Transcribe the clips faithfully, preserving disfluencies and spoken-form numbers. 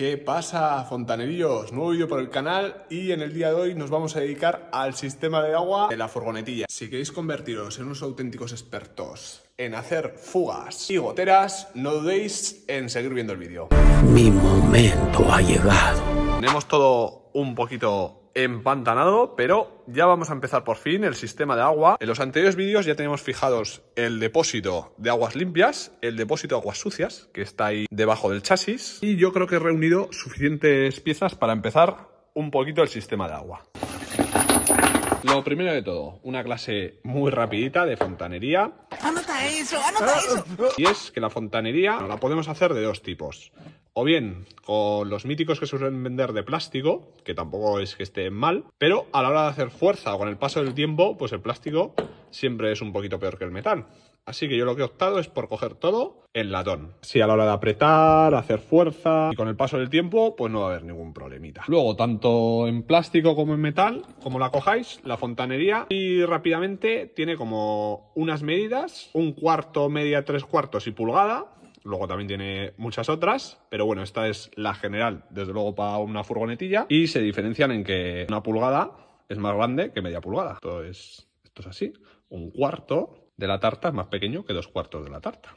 ¿Qué pasa, fontanerillos? Nuevo vídeo por el canal y en el día de hoy nos vamos a dedicar al sistema de agua de la furgonetilla. Si queréis convertiros en unos auténticos expertos en hacer fugas y goteras, no dudéis en seguir viendo el vídeo. Mi momento ha llegado. Tenemos todo un poquito empantanado, pero ya vamos a empezar por fin el sistema de agua. En los anteriores vídeos ya tenemos fijados el depósito de aguas limpias, el depósito de aguas sucias, que está ahí debajo del chasis, y yo creo que he reunido suficientes piezas para empezar un poquito el sistema de agua. Lo primero de todo, una clase muy rapidita de fontanería. ¡Anota eso! ¡Anota eso! Y es que la fontanería la podemos hacer de dos tipos. O bien con los míticos que se suelen vender de plástico, que tampoco es que estén mal, pero a la hora de hacer fuerza o con el paso del tiempo, pues el plástico siempre es un poquito peor que el metal. Así que yo lo que he optado es por coger todo en latón. Si a la hora de apretar, hacer fuerza y con el paso del tiempo, pues no va a haber ningún problemita. Luego, tanto en plástico como en metal, como la cojáis, la fontanería, y rápidamente tiene como unas medidas, un cuarto, media, tres cuartos y pulgada. Luego también tiene muchas otras, pero bueno, esta es la general, desde luego para una furgonetilla. Y se diferencian en que una pulgada es más grande que media pulgada. Esto es, esto es así. Un cuarto de la tarta es más pequeño que dos cuartos de la tarta.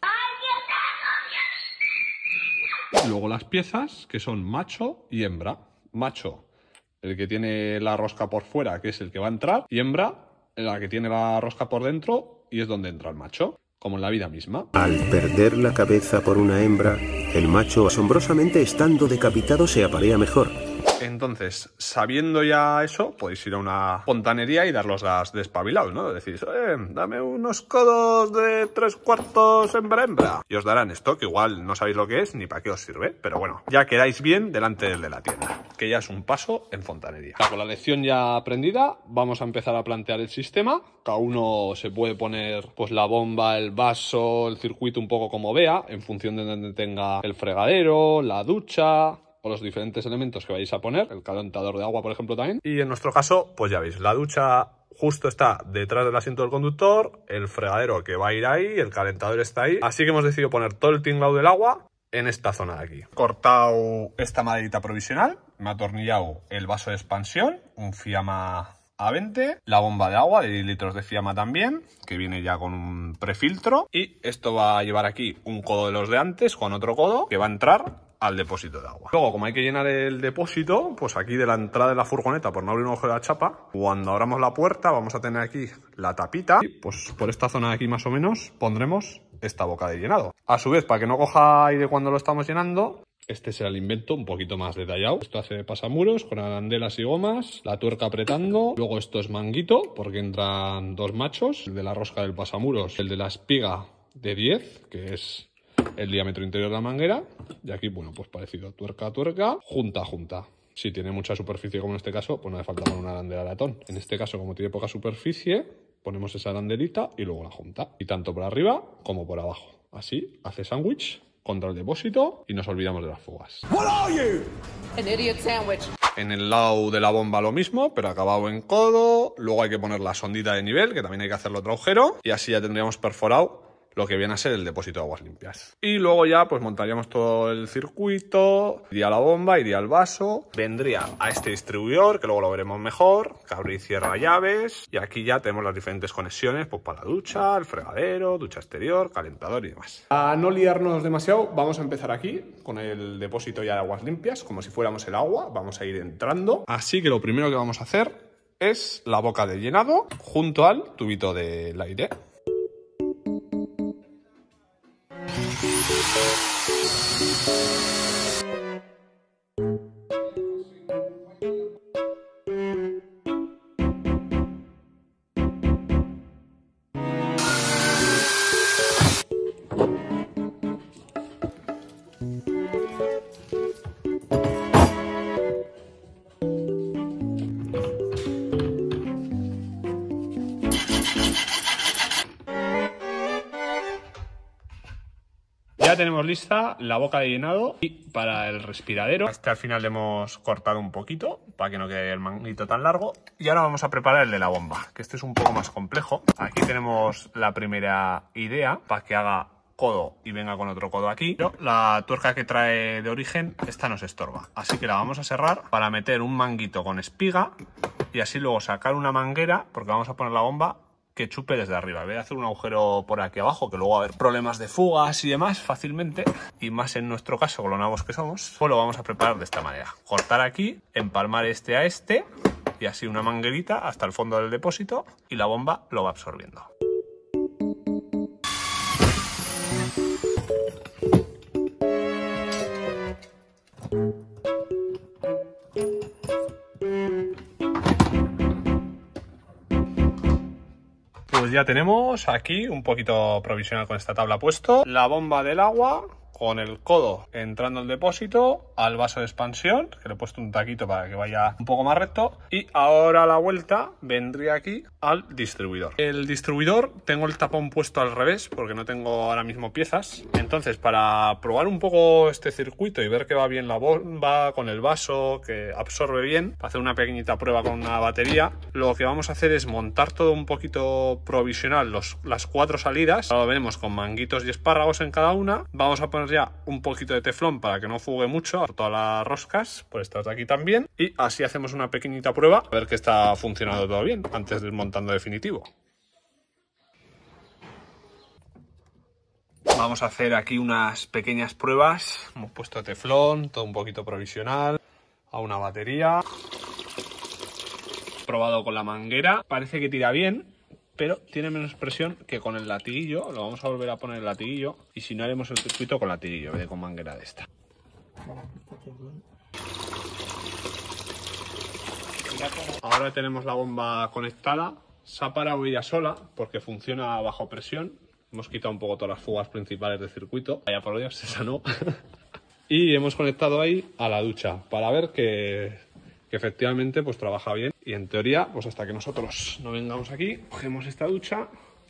Y luego las piezas, que son macho y hembra. Macho, el que tiene la rosca por fuera, que es el que va a entrar. Y hembra, la que tiene la rosca por dentro y es donde entra el macho. Como en la vida misma. Al perder la cabeza por una hembra, el macho, asombrosamente estando decapitado, se aparea mejor. Entonces, sabiendo ya eso, podéis ir a una fontanería y darlos las despabilados, ¿no? Decís, eh, dame unos codos de tres cuartos hembra hembra. Y os darán esto, que igual no sabéis lo que es ni para qué os sirve. Pero bueno, ya quedáis bien delante del de la tienda, que ya es un paso en fontanería. Con la lección ya aprendida, vamos a empezar a plantear el sistema. Cada uno se puede poner pues la bomba, el vaso, el circuito un poco como vea, en función de donde tenga el fregadero, la ducha o los diferentes elementos que vais a poner, el calentador de agua, por ejemplo, también. Y en nuestro caso, pues ya veis, la ducha justo está detrás del asiento del conductor, el fregadero que va a ir ahí, el calentador está ahí. Así que hemos decidido poner todo el tinglado del agua en esta zona de aquí. He cortado esta maderita provisional, me he atornillado el vaso de expansión, un Fiamma A veinte, la bomba de agua de diez litros de Fiamma también, que viene ya con un prefiltro, y esto va a llevar aquí un codo de los de antes con otro codo que va a entrar al depósito de agua. Luego, como hay que llenar el depósito, pues aquí de la entrada de la furgoneta, por no abrir un ojo de la chapa, cuando abramos la puerta vamos a tener aquí la tapita y pues por esta zona de aquí más o menos pondremos esta boca de llenado. A su vez, para que no coja aire cuando lo estamos llenando, este será el invento un poquito más detallado. Esto hace pasamuros con arandelas y gomas, la tuerca apretando. Luego esto es manguito porque entran dos machos, el de la rosca del pasamuros, el de la espiga de diez, que es el diámetro interior de la manguera. Y aquí, bueno, pues parecido, tuerca a tuerca, junta a junta. Si tiene mucha superficie como en este caso, pues no hace falta poner una arandela de latón. En este caso, como tiene poca superficie, ponemos esa arandelita y luego la junta. Y tanto por arriba como por abajo. Así hace sándwich contra el depósito y nos olvidamos de las fugas. What are you? An idiot sandwich. En el lado de la bomba lo mismo, pero acabado en codo. Luego hay que poner la sondita de nivel, que también hay que hacerle otro agujero. Y así ya tendríamos perforado lo que viene a ser el depósito de aguas limpias. Y luego ya pues montaríamos todo el circuito, iría a la bomba, iría al vaso, vendría a este distribuidor, que luego lo veremos mejor, que abre y cierra llaves, y aquí ya tenemos las diferentes conexiones pues para la ducha, el fregadero, ducha exterior, calentador y demás. A no liarnos demasiado, vamos a empezar aquí con el depósito ya de aguas limpias, como si fuéramos el agua, vamos a ir entrando. Así que lo primero que vamos a hacer es la boca de llenado junto al tubito del aire. Ya tenemos lista la boca de llenado y para el respiradero, este al final le hemos cortado un poquito para que no quede el manguito tan largo. Y ahora vamos a preparar el de la bomba, que este es un poco más complejo. Aquí tenemos la primera idea para que haga codo y venga con otro codo aquí. Pero la tuerca que trae de origen, esta nos estorba. Así que la vamos a cerrar para meter un manguito con espiga y así luego sacar una manguera, porque vamos a poner la bomba que chupe desde arriba. Voy a hacer un agujero por aquí abajo, que luego va a haber problemas de fugas y demás fácilmente, y más en nuestro caso, con lo nuevos que somos, pues lo vamos a preparar de esta manera. Cortar aquí, empalmar este a este, y así una manguerita hasta el fondo del depósito, y la bomba lo va absorbiendo. Pues ya tenemos aquí un poquito provisional con esta tabla puesto. La bomba del agua con el codo entrando al depósito, al vaso de expansión, que le he puesto un taquito para que vaya un poco más recto, y ahora la vuelta vendría aquí al distribuidor. El distribuidor tengo el tapón puesto al revés porque no tengo ahora mismo piezas, entonces para probar un poco este circuito y ver que va bien la bomba con el vaso, que absorbe bien, para hacer una pequeñita prueba con una batería, lo que vamos a hacer es montar todo un poquito provisional, los, las cuatro salidas, lo veremos con manguitos y espárragos en cada una. Vamos a poner ya un poquito de teflón para que no fugue mucho por todas las roscas, por estas de aquí también, y así hacemos una pequeñita prueba a ver que está funcionando todo bien antes de ir montando definitivo. Vamos a hacer aquí unas pequeñas pruebas. Hemos puesto teflón, todo un poquito provisional, a una batería. He probado con la manguera, parece que tira bien, pero tiene menos presión que con el latiguillo. Lo vamos a volver a poner el latiguillo y si no, haremos el circuito con latiguillo en vez de con manguera de esta. Ahora tenemos la bomba conectada. Se ha parado ella sola porque funciona bajo presión. Hemos quitado un poco todas las fugas principales del circuito. Vaya por Dios, esa no. Y hemos conectado ahí a la ducha para ver que, que efectivamente pues trabaja bien. Y en teoría, pues hasta que nosotros no vengamos aquí, cogemos esta ducha,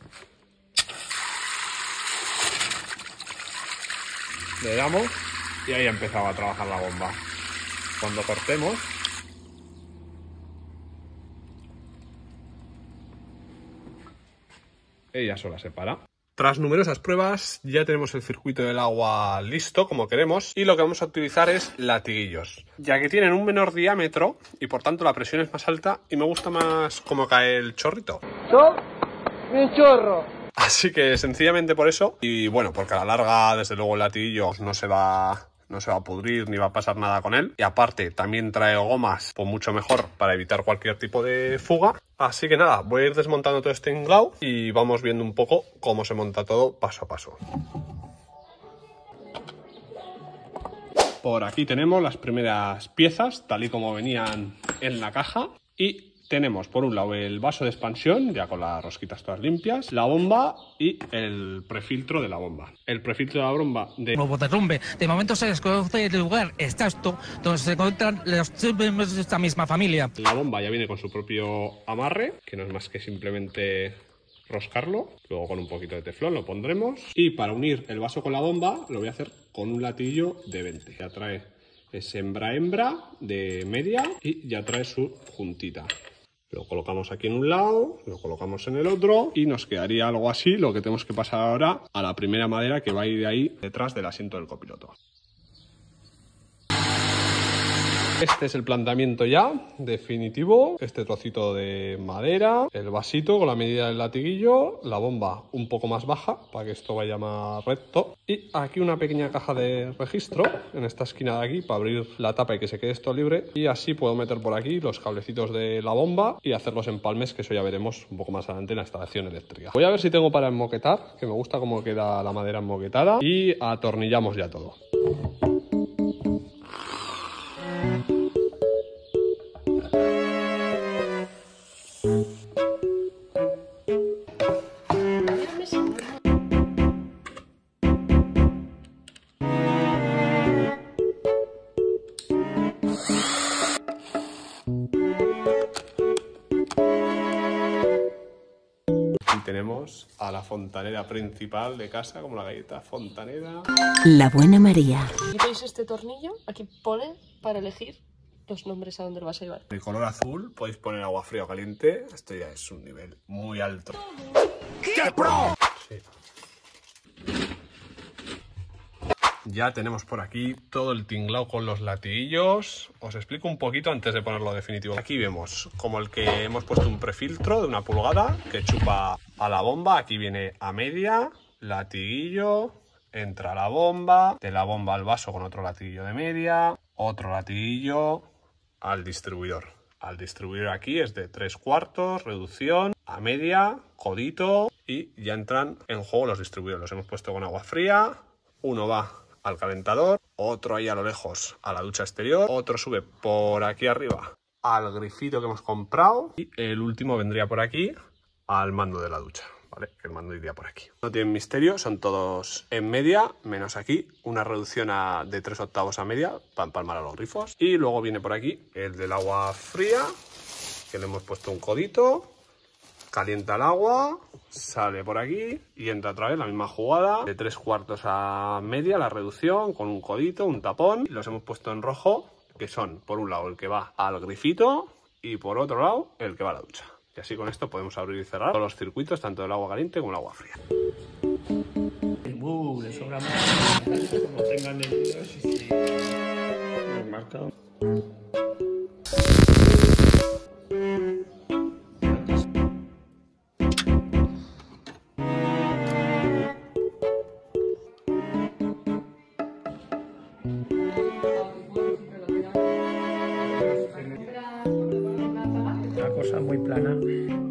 le damos y ahí ha empezado a trabajar la bomba. Cuando cortemos, ella sola se para. Tras numerosas pruebas ya tenemos el circuito del agua listo como queremos y lo que vamos a utilizar es latiguillos, ya que tienen un menor diámetro y por tanto la presión es más alta y me gusta más cómo cae el chorrito. ¡Yo! ¡Mi chorro! Así que sencillamente por eso, y bueno, porque a la larga desde luego el latiguillo no se va... no se va a pudrir ni va a pasar nada con él. Y aparte también trae gomas, pues mucho mejor para evitar cualquier tipo de fuga. Así que nada, voy a ir desmontando todo este englao y vamos viendo un poco cómo se monta todo paso a paso. Por aquí tenemos las primeras piezas, tal y como venían en la caja. Y tenemos por un lado el vaso de expansión, ya con las rosquitas todas limpias, la bomba y el prefiltro de la bomba. El prefiltro de la bomba de... Como derrumbe, de momento se desconoce el lugar exacto donde se encuentran los miembros de esta misma familia. La bomba ya viene con su propio amarre, que no es más que simplemente roscarlo. Luego con un poquito de teflón lo pondremos. Y para unir el vaso con la bomba lo voy a hacer con un latiguillo de veinte. Ya trae es hembra-hembra de media y ya trae su juntita. Lo colocamos aquí en un lado, lo colocamos en el otro y nos quedaría algo así. Lo que tenemos que pasar ahora a la primera madera que va a ir ahí detrás del asiento del copiloto. Este es el planteamiento ya definitivo, este trocito de madera, el vasito con la medida del latiguillo, la bomba un poco más baja para que esto vaya más recto y aquí una pequeña caja de registro en esta esquina de aquí para abrir la tapa y que se quede esto libre y así puedo meter por aquí los cablecitos de la bomba y hacer los empalmes, que eso ya veremos un poco más adelante en la instalación eléctrica. Voy a ver si tengo para enmoquetar, que me gusta cómo queda la madera enmoquetada, y atornillamos ya todo. Tenemos a la fontanera principal de casa, como la galleta fontanera. La Buena María. Quitáis este tornillo, aquí pone para elegir los nombres a dónde lo vas a llevar. De color azul podéis poner agua fría o caliente. Esto ya es un nivel muy alto. ¡Qué pro! Sí. Ya tenemos por aquí todo el tinglado con los latiguillos. Os explico un poquito antes de ponerlo definitivo. Aquí vemos como el que hemos puesto un prefiltro de una pulgada que chupa a la bomba. Aquí viene a media, latiguillo, entra a la bomba, de la bomba al vaso con otro latiguillo de media, otro latiguillo al distribuidor. Al distribuidor aquí es de tres cuartos, reducción, a media, codito, y ya entran en juego los distribuidores. Los hemos puesto con agua fría, uno va al calentador, otro ahí a lo lejos a la ducha exterior, otro sube por aquí arriba al grifito que hemos comprado y el último vendría por aquí al mando de la ducha, ¿vale? Que el mando iría por aquí. No tienen misterio, son todos en media, menos aquí, una reducción a, de tres octavos a media para empalmar a los grifos. Y luego viene por aquí el del agua fría, que le hemos puesto un codito, calienta el agua, sale por aquí y entra otra vez la misma jugada de tres cuartos a media, la reducción con un codito, un tapón. Los hemos puesto en rojo, que son por un lado el que va al grifito y por otro lado el que va a la ducha. Y así con esto podemos abrir y cerrar todos los circuitos, tanto del agua caliente como el agua fría. Uh, le sobra más. Como tengan el vídeo, sí, sí. Marcado. Una cosa muy plana.